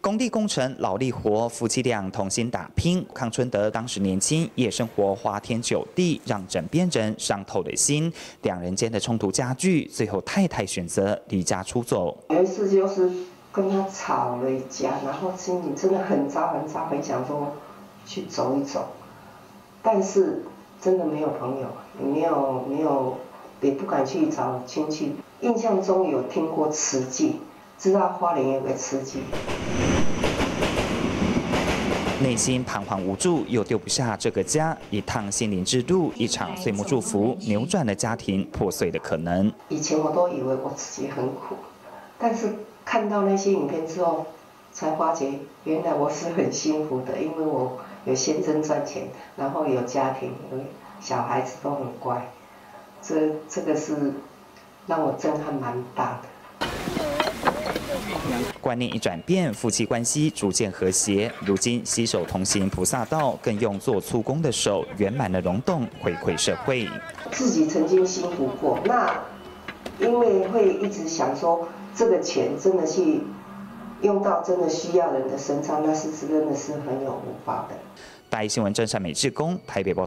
工地工程劳力活，夫妻俩同心打拼。康春德当时年轻，夜生活花天酒地，让枕边人伤透了心。两人间的冲突加剧，最后太太选择离家出走。 有一次就是跟他吵了一架，然后心里真的很糟，很想说去走一走，但是真的没有朋友，也不敢去找亲戚。印象中有听过慈济，知道花莲有个慈济。 内心彷徨无助，又丢不下这个家。一趟心灵之路，一场岁末祝福，扭转了家庭破碎的可能。 以前我都以为我自己很苦，但是看到那些影片之后，才发觉原来我是很幸福的，因为我有先生赚钱，然后有家庭，有小孩子都很乖。这个是让我震撼蛮大的。 观念一转变，夫妻关系逐渐和谐。如今携手同行菩萨道，更用做粗工的手圆满了溶洞，回馈社会。 自己曾经辛苦过，那因为会一直想说，这个钱真的去用到真的需要人的身上，那是真的是很有福报的。 大爱新闻郑善美志工台北报。